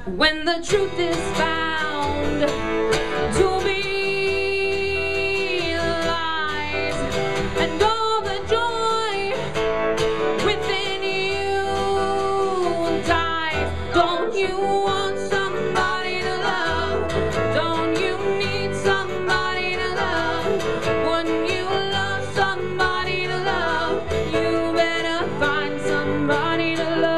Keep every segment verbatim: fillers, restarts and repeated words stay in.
when the truth is found to be lies, and all the joy within you dies. Don't you want somebody to love? Don't you need somebody to love? Wouldn't you love somebody to love? You better find somebody to love.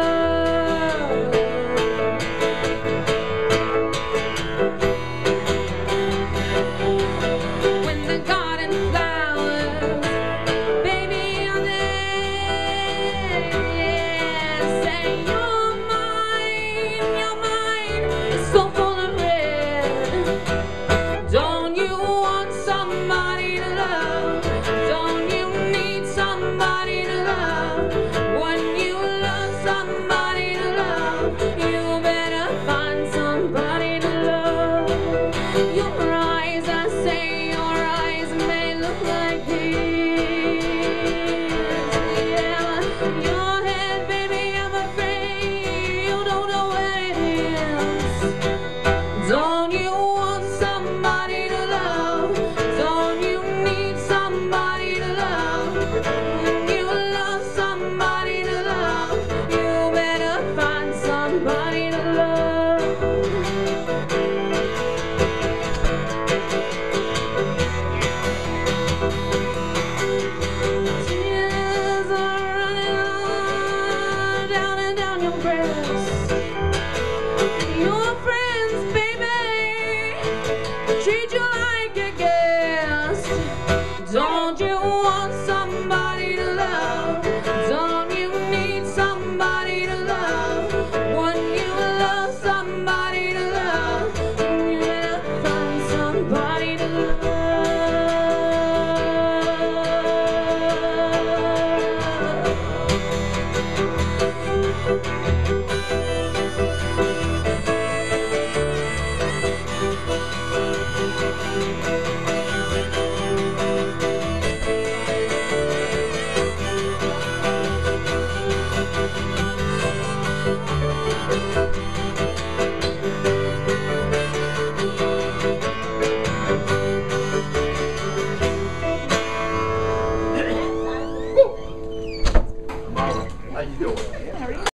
Don't you want somebody to love? Don't you need somebody to love? When you love somebody to love, you better find somebody to love. Tears are running on down and down your breast. Your friends, treat you like a guest. Don't you want somebody to love? Don't you need somebody to love? Wouldn't you love somebody to love? You better find somebody to love. Thank you.